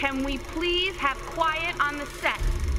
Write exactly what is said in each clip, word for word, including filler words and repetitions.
Can we please have quiet on the set?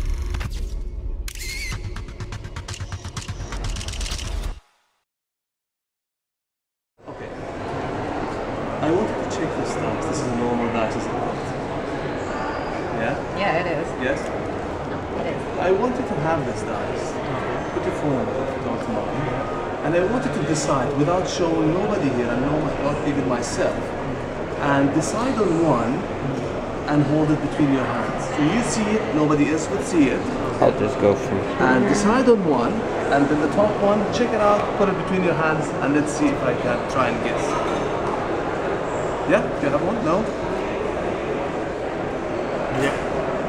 Okay. I wanted to check this dice. This is a normal dice, isn't it? Yeah? Yeah, it is. Yes? No, it is. I wanted to have this dice. Put your phone don't mind. And I wanted to decide without showing nobody here and no, not even myself. And decide on one and hold it between your hands. So you see it, nobody else would see it. I'll just go for it. And decide on one, and then the top one, check it out, put it between your hands, and let's see if I can try and guess. Yeah? Do you have one? No? Yeah.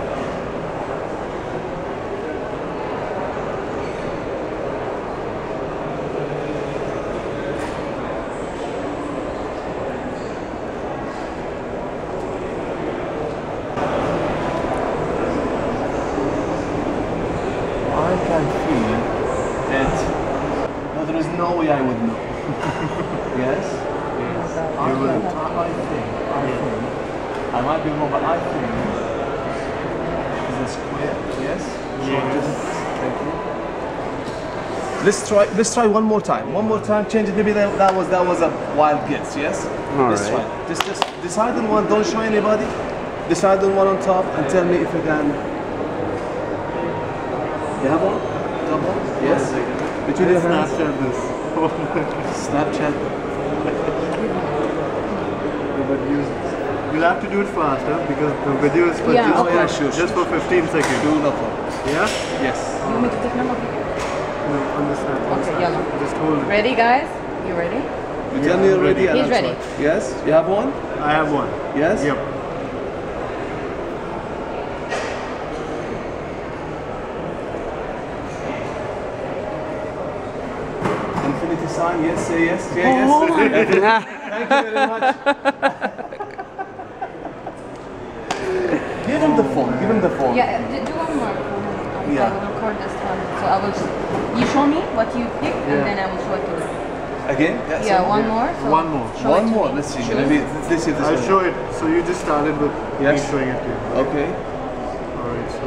I can feel it. No, there is no way I would know. Yes? Yes. I, You can, will. I think, I think, I might be wrong, but I think it's a square, yes? Yes. Thank you. Let's try, let's try one more time. One more time, change it. Maybe that, that was that was a wild guess, yes? All let's right. try. Just, just decide on one, don't show anybody. Decide on one on top and tell me if you can. You have one? Top one? Yes? Between your hands. Snapchat this. Snapchat. But use You'll have to do it fast, huh? Because the video is for Yeah, just, Oh yeah, sure. just for fifteen seconds. Do no problem. Yeah? Yes. You want me to take number? No, on the snap. on the Okay, snap. yellow. Just hold it. Ready, guys? You ready? You tell me you're ready. and He's I'll ready. try. Yes? You have one? I have one. Yes? Yep. Infinity sign, yes, say yes, say yes. Thank you very much. Give him the phone, give him the phone. Yeah, do do one more. I Yeah. will record this one. So I will. You show me what you picked, and Yeah. then I will show it to you. Again? Yes, Yeah, one more. So One more. show it One to more, me. let's see. Choose. Maybe this is this I'll one. show it. So you just started with Yes. me showing it to you. Okay. Alright, so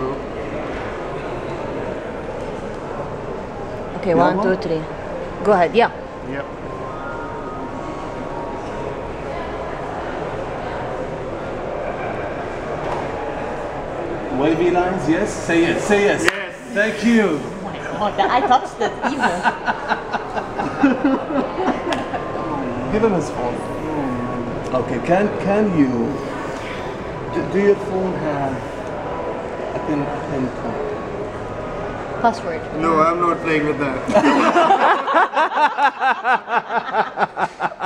Okay, You one, have two, one? three. Go ahead. Yeah. yep. Wavy lines, yes? Say yes, say yes. Yes. Thank you. Oh my God, I touched it even. Give him his phone. Okay, can can you do, do your phone have a pin pin code? Password. No, I'm not playing with that.